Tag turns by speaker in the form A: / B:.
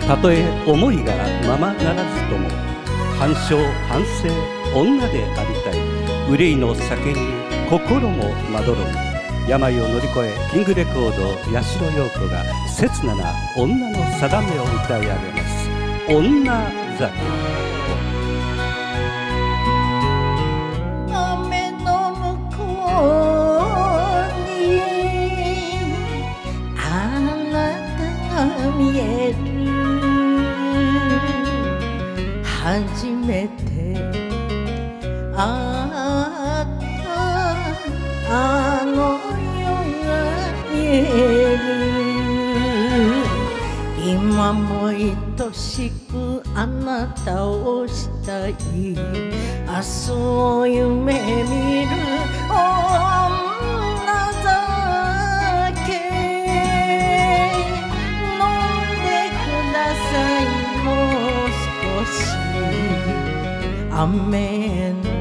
A: たとえ思いがままならずとも反証反省女でありたい。憂いの酒に心もまどろむ。病を乗り越えキングレコード八代陽子が切なな女の定めを歌い上げます。女酒。
B: 雨の向こうにあなたが見える。初めて会ったあの夜が見える。今も愛しくあなたをしたい。明日を夢見る女酒。飲んでくださいもう少し。雨の